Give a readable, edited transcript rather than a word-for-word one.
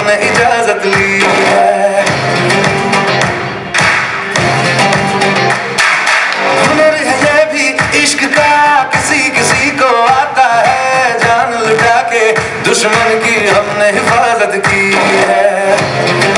हमने इजाजत ली है। हुनर है ये भी इश्क का, किसी किसी को आता है, जान लुटा के दुश्मन की हमने हिफाजत की है।